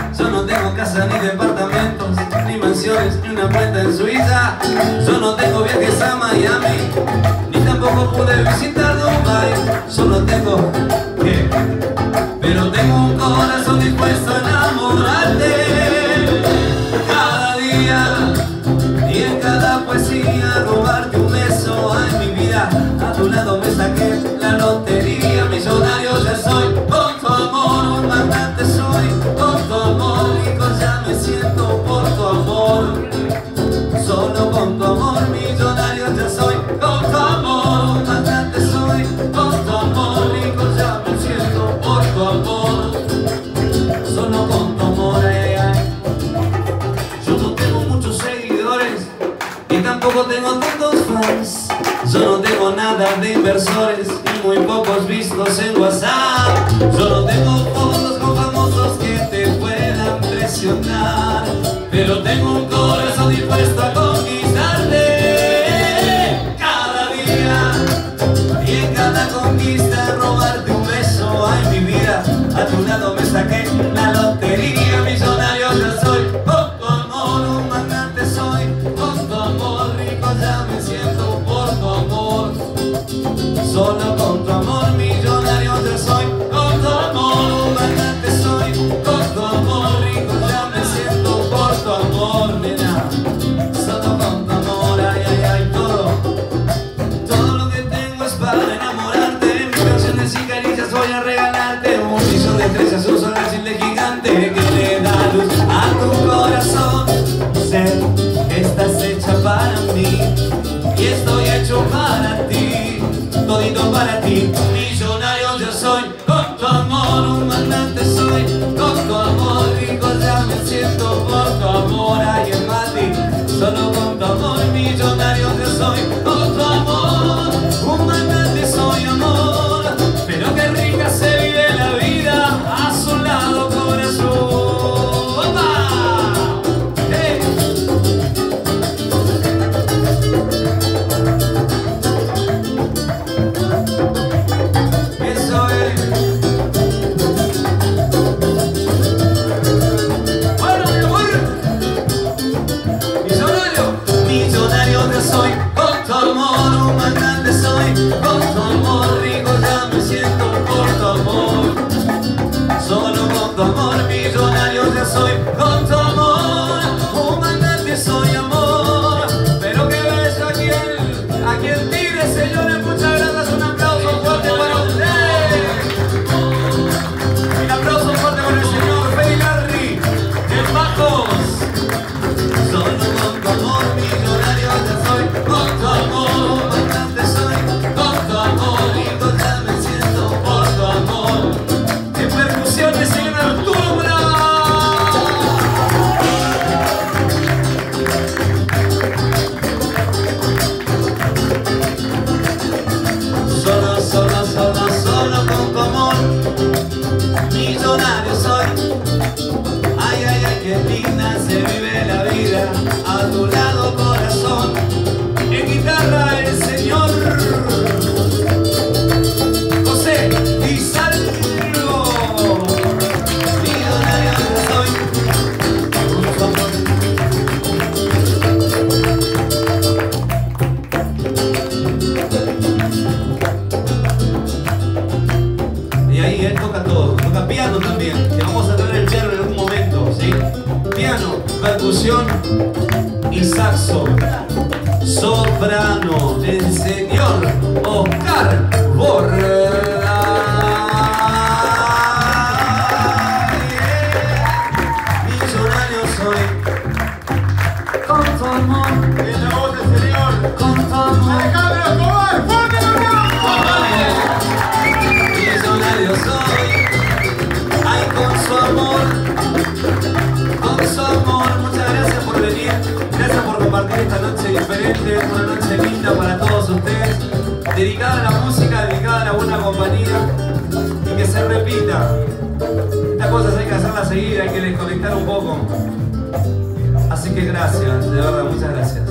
Yo no tengo casa ni departamentos, ni mansiones, ni una cuenta en Suiza. Yo no tengo viajes a Miami, ni tampoco pude visitar Dubai. Solo tengo, ¿qué? Pero tengo un corazón dispuesto a enamorarte cada día y en cada poesía robarte un beso. Ay, mi vida, a tu lado me saqué la lotería. Millonario ya soy, con tu amor, un magnate soy, con tu amor, rico ya me siento por tu amor. Solo con tu amor, millonario ya soy, con tu amor, un magnate soy, con tu amor, rico ya me siento por tu amor. Solo con tu amor, ay, ay. Yo no tengo muchos seguidores y tampoco tengo tantos fans. Yo no tengo nada de inversores y muy pocos vistos en WhatsApp. Yo no tengo fotos con famosos que te puedan presionar, pero tengo un corazón dispuesto a conquistarte cada día y en cada conquista robarte un beso. Ay, mi vida, a tu lado me saqué la lotería. Millonario ya soy, con tu amor, un magnate soy, con tu amor, rico ya me siento por tu amor. Solo con tu amor, millonario ya soy, con tu amor, un magnate soy, con tu amor, rico ya me siento por tu amor, nena. Solo con tu amor, ay, ay, ay, todo lo que tengo es para enamorarte. Mis canciones y caricias voy a regalarte. Un millón de estrellas, un sol de gigante que le da luz a tu corazón. Sé que estás hecha para mí y estoy hecho para ti, todito para ti. Millonario yo soy, con tu amor, un magnate soy, con tu amor, rico ya me siento por tu amor. Ay, en Mati, solo con tu amor, millonario yo soy, con tu amor, un magnate soy, amor. Pero qué rica se vive la vida a su lado, corazón. ¡Opa! ¡Hey! Eso es. Bueno, mi amor. Millonario yo soy, con tu amor, un magnate soy, con tu amor, rico ya me siento por tu amor. Solo con tu amor, millonario ya soy, con tu amor, un magnate soy, amor. Pero qué bello a quien tire, señores, muchas gracias. Un aplauso fuerte para usted. Un aplauso fuerte para el señor Feli Larry de Bajos. Solo con tu amor, millonario ya soy, con tu amor, un magnate soy, con tu amor, rico ya me siento por tu amor. En percusiones, señor Arturo Bravo. Solo con tu amor, millonario soy. Ay, ay, ay, qué linda se vive la vida a tu lado, corazón. En guitarra el señor José Izalgo. Millonario soy, con tu amor. Y ahí él toca todo, toca piano también, que vamos a traer el piano en algún momento, ¿sí? Piano, percusión y saxo. Soprano, el señor Oscar Borda. Millonario soy, con tu amor. En la voz del señor, con tu amor. Millonario soy, ay, con su amor, con su amor. Muchas gracias por venir, gracias por compartir esta noche diferente, una noche linda para todos ustedes, dedicada a la música, dedicada a la buena compañía y que se repita. Estas cosas hay que hacerlas seguir, hay que desconectar un poco. Así que gracias, de verdad, muchas gracias.